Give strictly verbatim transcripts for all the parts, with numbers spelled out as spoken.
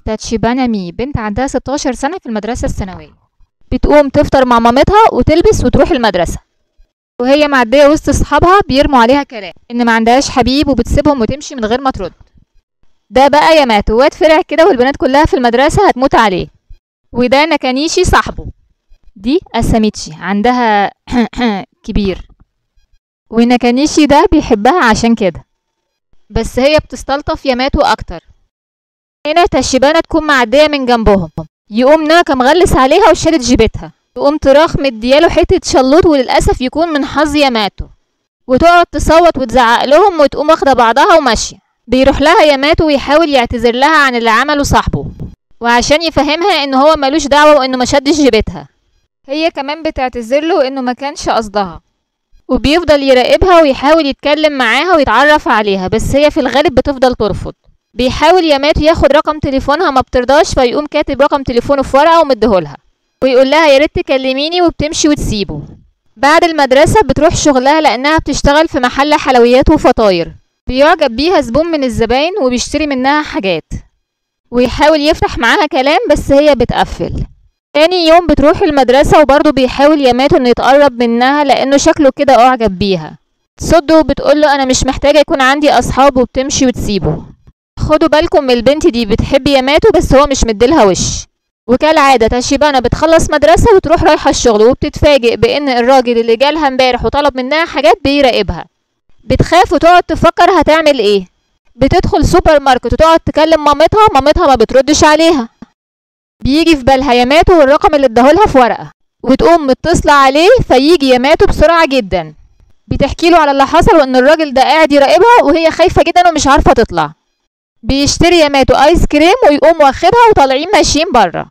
تاتشيبانا مي بنت عندها ستاشر سنة في المدرسة الثانوية. بتقوم تفطر مع مامتها وتلبس وتروح المدرسة، وهي معدية وسط اصحابها بيرموا عليها كلام ان ما عندهاش حبيب وبتسيبهم وتمشي من غير ما ترد. ده بقى ياماتو، واد فرع كده والبنات كلها في المدرسة هتموت عليه. وده ناكانيشي صاحبه. دي اساميتشي عندها كبير، وناكانيشي ده بيحبها عشان كده، بس هي بتستلطف ياماتو اكتر. هنا تاتشيبانا تكون معدية من جنبهم، يقوم ناكا مغلس عليها وشادد جيبتها، تقوم تراخ مدياله حتة شلوط، وللأسف يكون من حظ ياماتو، وتقعد تصوت وتزعق لهم وتقوم واخدة بعضها وماشية. بيروح لها ياماتو ويحاول يعتذر لها عن اللي عمله صاحبه، وعشان يفهمها ان هو ملوش دعوة وانه ما شدش جيبتها. هي كمان بتعتذر له انه ما كانش قصدها، وبيفضل يراقبها ويحاول يتكلم معاها ويتعرف عليها، بس هي في الغالب بتفضل ترفض. بيحاول ياماتو ياخد رقم تليفونها، ما بترضاش، فيقوم كاتب رقم تليفونه في ورقة ومديهولها، ويقول لها يا ريت تكلميني، وبتمشي وتسيبه. بعد المدرسة بتروح شغلها لأنها بتشتغل في محل حلويات وفطاير. بيعجب بيها زبون من الزباين وبيشتري منها حاجات، ويحاول يفتح معاها كلام بس هي بتقفل. تاني يوم بتروح المدرسة وبرضه بيحاول ياماتو انه يتقرب منها لأنه شكله كده أعجب بيها. تصده وبتقوله أنا مش محتاجة يكون عندي أصحاب، وبتمشي وتسيبه. خدوا بالكم من البنت دي، بتحب ياماتو بس هو مش مديلها وش. وكالعادة تاتشيبانا بتخلص مدرسة وتروح رايحة الشغل، وبتتفاجئ بأن الراجل اللي جالها امبارح وطلب منها حاجات بيراقبها. بتخاف وتقعد تفكر هتعمل ايه. بتدخل سوبر ماركت وتقعد تكلم مامتها، مامتها ما بتردش عليها. بيجي في بالها ياماتو والرقم اللي اداهولها في ورقة، وتقوم متصلة عليه، فيجي ياماتو بسرعة جدا. بتحكي له على اللي حصل وان الراجل ده قاعد يراقبها، وهي خايفة جدا ومش عارفة تطلع. بيشتري ياماتو ايس كريم ويقوم واخدها وطالعين ماشيين بره.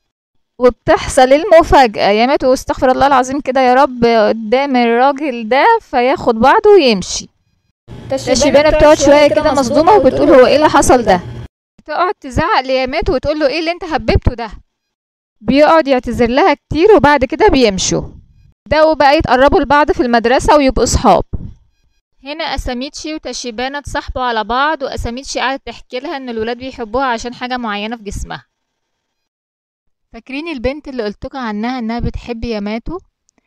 وبتحصل المفاجأة، ياماتو استغفر الله العظيم كده يا رب قدام الراجل ده، فياخد بعضه ويمشي. تاتشيبانا بتقعد شوية كده مصدومة وبتقول هو ايه اللي حصل ده. تقعد تزعق لياماتو وتقول له ايه اللي انت هببته ده. بيقعد يعتذر لها كتير وبعد كده بيمشوا. بدأوا بقى يتقربوا لبعض في المدرسة ويبقوا صحاب. هنا اساميتشي وتاتشيبانا اتصاحبوا على بعض، واساميتشي قعدت تحكي لها ان الولاد بيحبوها عشان حاجة معينة في جسمها. فاكرين البنت اللي قلتلكوا عنها انها بتحب ياماتو؟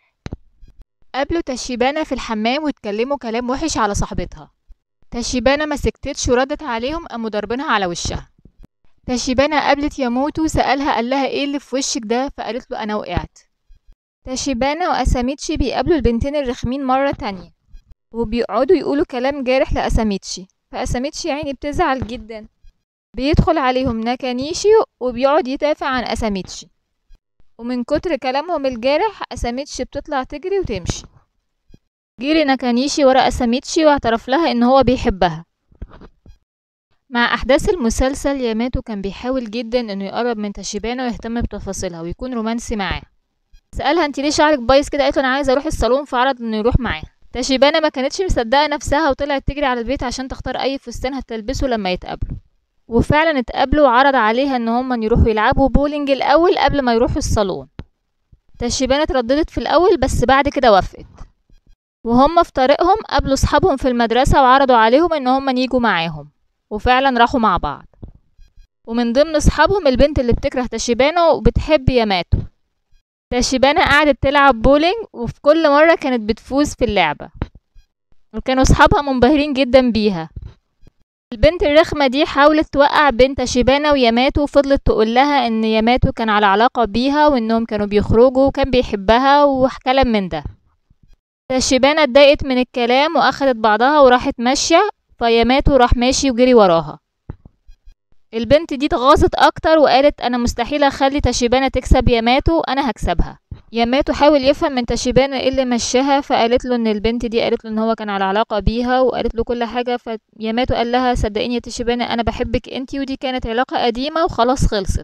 قابلوا تاتشيبانا في الحمام واتكلموا كلام وحش على صاحبتها. تاتشيبانا ما سكتتش وردت عليهم، قاموا ضاربينها على وشها. تاتشيبانا قابلت ياماتو، سألها قال لها ايه اللي في وشك ده، فقالت له انا وقعت. تاتشيبانا واساميتشي بيقابلوا البنتين الرخمين مرة تانية، وبيقعدوا يقولوا كلام جارح لاساميتشي، فاساميتشي يعني بتزعل جدا. بيدخل عليهم ناكانيشي وبيقعد يدافع عن اساميتشي، ومن كتر كلامهم الجارح اساميتشي بتطلع تجري وتمشي. جري ناكانيشي ورا اساميتشي واعترف لها ان هو بيحبها. مع احداث المسلسل ياماتو كان بيحاول جدا انه يقرب من تاتشيبانا ويهتم بتفاصيلها ويكون رومانسي معاها. سألها انت ليه شعرك بايظ كده، قالت له انا عايزه اروح الصالون، فعرض انه يروح معاها. تاتشيبانا ما كانتش مصدقه نفسها وطلعت تجري على البيت عشان تختار اي فستان هتلبسه لما يتقابلوا. وفعلا اتقابلوا وعرض عليها ان هما يروحوا يلعبوا بولينج الاول قبل ما يروحوا الصالون. تاتشيبانا اترددت في الاول بس بعد كده وافقت. وهم في طريقهم قابلوا اصحابهم في المدرسة وعرضوا عليهم ان هم ييجوا معاهم، وفعلا راحوا مع بعض. ومن ضمن اصحابهم البنت اللي بتكره تاتشيبانا وبتحب ياماتو. تاتشيبانا قعدت تلعب بولينج وفي كل مرة كانت بتفوز في اللعبة، وكانوا اصحابها منبهرين جدا بيها. البنت الرخمة دي حاولت توقع بين تاتشيبانا وياماتو، وفضلت تقول لها ان ياماتو كان على علاقة بيها وانهم كانوا بيخرجوا وكان بيحبها وكلام من ده. تاتشيبانا اتضايقت من الكلام واخدت بعضها وراحت ماشية، فياماتو راح ماشي وجري وراها. البنت دي اتغاظت اكتر وقالت انا مستحيل اخلي تاتشيبانا تكسب ياماتو، انا هكسبها. ياماتو حاول يفهم من تاتشيبانا ايه اللي مشاها، فقالت له ان البنت دي قالت له ان هو كان على علاقة بيها وقالت له كل حاجة. فياماتو قال لها صدقيني يا تاتشيبانا انا بحبك انتي، ودي كانت علاقة قديمة وخلاص خلصت.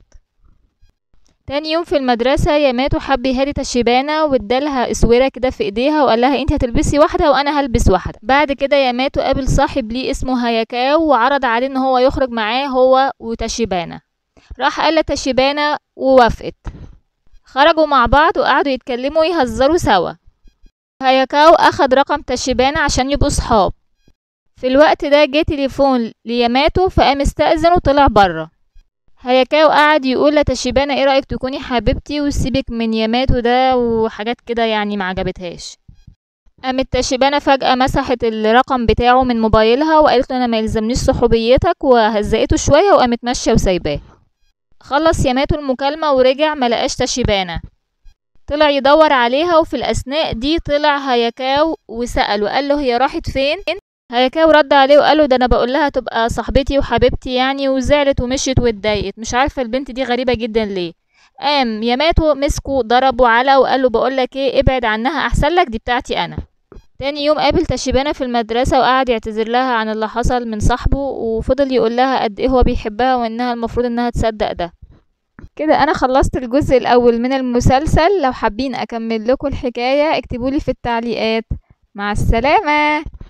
تاني يوم في المدرسة ياماتو حب يهادي تاتشيبانا وادالها اسورة كده في ايديها وقال لها انت هتلبسي واحدة وانا هلبس واحدة. بعد كده ياماتو قابل صاحب ليه اسمه هاياكاو وعرض عليه ان هو يخرج معاه هو وتاتشيبانا. راح قال لتاتشيبانا ووافقت. خرجوا مع بعض وقعدوا يتكلموا ويهزروا سوا. هاياكاو اخد رقم تاتشيبانا عشان يبقوا صحاب. في الوقت ده جه تليفون لياماتو فقام استأذن وطلع بره. هيكاو قعد يقول لتاشيبانا ايه رأيك تكوني حبيبتي وسيبك من ياماتو ده وحاجات كده، يعني ما عجبتهاش. قامت تاشيبانا فجأة مسحت الرقم بتاعه من موبايلها وقالت له انا ما يلزمنيش صحوبيتك، وهزقته شوية وقامت ماشية وسايباه. خلص ياماتو المكالمة ورجع ملقاش تاشيبانا، طلع يدور عليها، وفي الأثناء دي طلع هيكاو وسأله قال له هي راحت فين. هيكاو رد عليه وقال له ده انا بقول لها تبقى صاحبتي وحبيبتي يعني، وزعلت ومشيت واتضايقت، مش عارفه البنت دي غريبه جدا ليه. قام ياماتو مسكه ضربه على وقال له بقول لك ايه، ابعد عنها احسن لك، دي بتاعتي انا. تاني يوم قابل تاشيبانا في المدرسة وقعد يعتذر لها عن اللي حصل من صاحبه، وفضل يقول لها قد ايه هو بيحبها وانها المفروض انها تصدق ده. كده انا خلصت الجزء الاول من المسلسل، لو حابين اكمل لكم الحكاية اكتبولي في التعليقات. مع السلامة.